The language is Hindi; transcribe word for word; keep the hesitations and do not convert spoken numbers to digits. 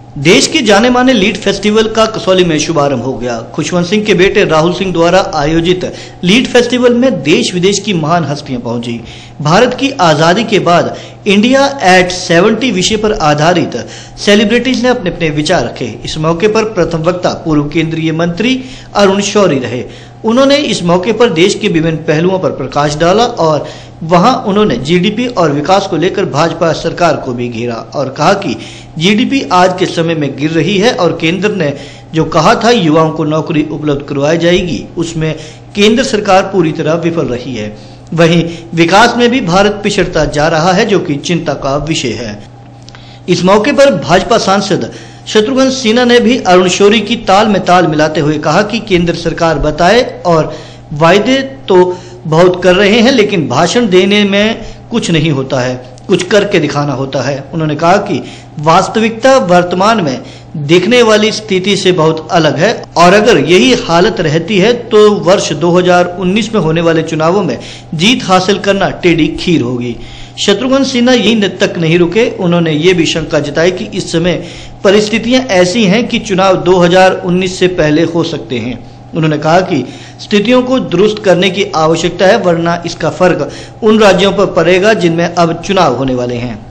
देश के जाने माने लीड फेस्टिवल का कसौली में शुभारंभ हो गया। खुशवंत सिंह के बेटे राहुल सिंह द्वारा आयोजित लीड फेस्टिवल में देश विदेश की महान हस्तियां पहुंची। भारत की आजादी के बाद इंडिया एट सेवेंटी विषय पर आधारित सेलिब्रिटीज ने अपने अपने विचार रखे। इस मौके पर प्रथम वक्ता पूर्व केंद्रीय मंत्री अरुण शौरी रहे। उन्होंने इस मौके पर देश के विभिन्न पहलुओं पर प्रकाश डाला और वहां उन्होंने जीडीपी और विकास को लेकर भाजपा सरकार को भी घेरा और कहा कि जीडीपी आज के समय में गिर रही है और केंद्र ने जो कहा था युवाओं को नौकरी उपलब्ध करवाई जाएगी, उसमें केंद्र सरकार पूरी तरह विफल रही है। वहीं विकास में भी भारत पिछड़ता जा रहा है, जो कि चिंता का विषय है। इस मौके पर भाजपा सांसद शत्रुघ्न सिन्हा ने भी अरुण शौरी की ताल में ताल मिलाते हुए कहा कि केंद्र सरकार बताए और वायदे तो बहुत कर रहे हैं, लेकिन भाषण देने में कुछ नहीं होता है, कुछ करके दिखाना होता है। उन्होंने कहा कि वास्तविकता वर्तमान में देखने वाली स्थिति से बहुत अलग है और अगर यही हालत रहती है तो वर्ष दो हज़ार उन्नीस में होने वाले चुनावों में जीत हासिल करना टेढ़ी खीर होगी। शत्रुघ्न सिन्हा यही तक नहीं रुके, उन्होंने ये भी शंका जताई कि इस समय परिस्थितियां ऐसी हैं कि चुनाव दो हज़ार उन्नीस से पहले हो सकते हैं। उन्होंने कहा कि स्थितियों को दुरुस्त करने की आवश्यकता है, वरना इसका फर्क उन राज्यों पर पड़ेगा जिनमें अब चुनाव होने वाले हैं।